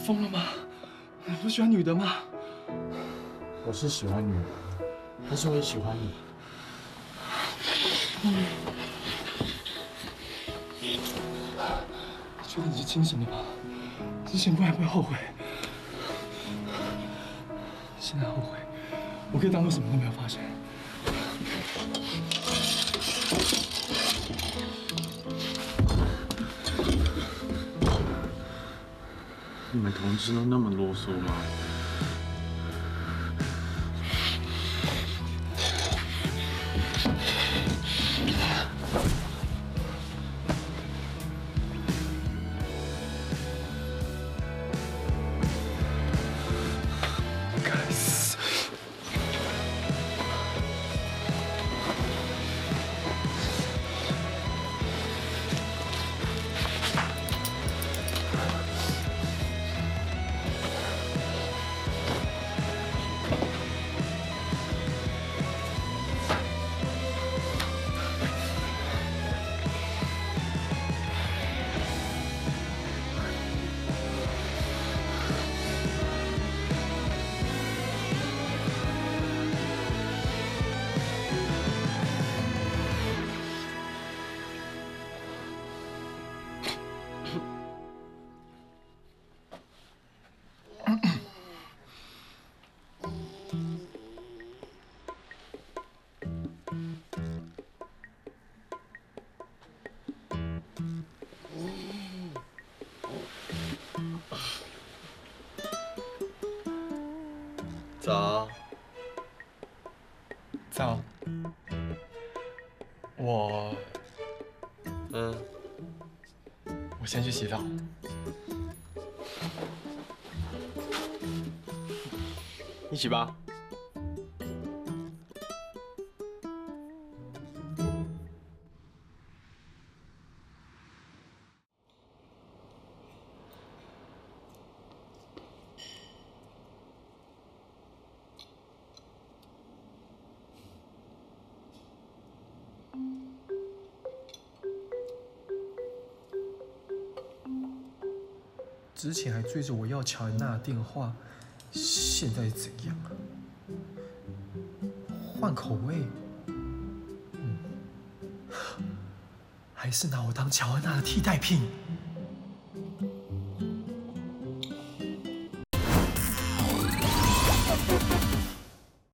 疯了吗？你不喜欢女的吗？ 我是喜欢女的，但是我也喜欢你。 确定你是清醒的吗？之前不然会后悔，现在后悔，我可以当做什么都没有发生。 你们同志都那么啰嗦吗？ 该死！ 早。 早。我先去洗澡。 一起吧。 之前还追着我要乔安娜的电话，现在怎样啊？换口味？还是拿我当乔安娜的替代品？